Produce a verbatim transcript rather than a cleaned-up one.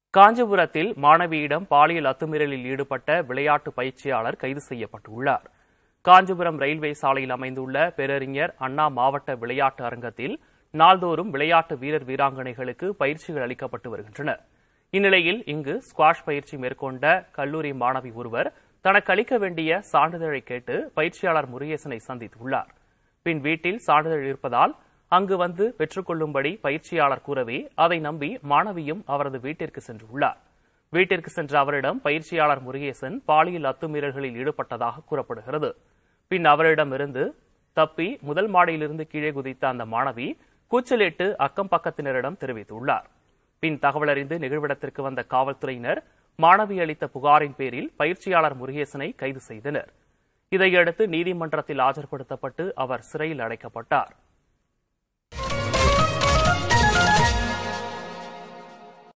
காஞ்சிபுரத்தில் மாணவியிடம் பாலியல் அத்துமீறலில் ஈடுபட்ட விளையாட்டு பயிற்சியாளர் கைது செய்யப்பட்டுள்ளார். காஞ்சிபுரம் ரயில்வே சாலையில் அமைந்துள்ள பேரறிஞர் அண்ணா மாவட்ட விளையாட்டு அரங்கத்தில் நாள்தோறும் விளையாட்டு வீரர் வீராங்கனைகளுக்கு பயிற்சிகள் அளிக்கப்பட்டு வருகின்றன. இந்நிலையில் இங்கு ஸ்குவாஷ் பயிற்சி மேற்கொண்ட கல்லூரி மாணவி ஒருவர் தனக்கு அளிக்க வேண்டிய சான்றிதழை கேட்டு பயிற்சியாளர் முருகேசனை சந்தித்துள்ளார். பின் வீட்டில் சான்றிதழ் இருப்பதால் அங்கு வந்து பெற்றுக் கொள்ளும்படி பயிற்சியாளர் கூறவே அதை நம்பி மாணவியும் அவரது வீட்டிற்கு சென்றுள்ளார். வீட்டிற்கு சென்ற அவரிடம் பயிற்சியாளர் முருகேசன் பாலியல் அத்துமீறல்களில் ஈடுபட்டதாக கூறப்படுகிறது. பின் அவரிடமிருந்து தப்பி முதல் மாடியிலிருந்து கீழே குதித்த அந்த மாணவி கூச்சலிட்டு அக்கம் பக்கத்தினரிடம் தெரிவித்துள்ளார். பின் தகவலறிந்து நிகழ்விடத்திற்கு வந்த காவல்துறையினர் மாணவி அளித்த புகாரின் பேரில் பயிற்சியாளர் முருகேசனை கைது செய்தனர். இதையடுத்து நீதிமன்றத்தில் ஆஜர்படுத்தப்பட்டு அவர் சிறையில் அடைக்கப்பட்டார்.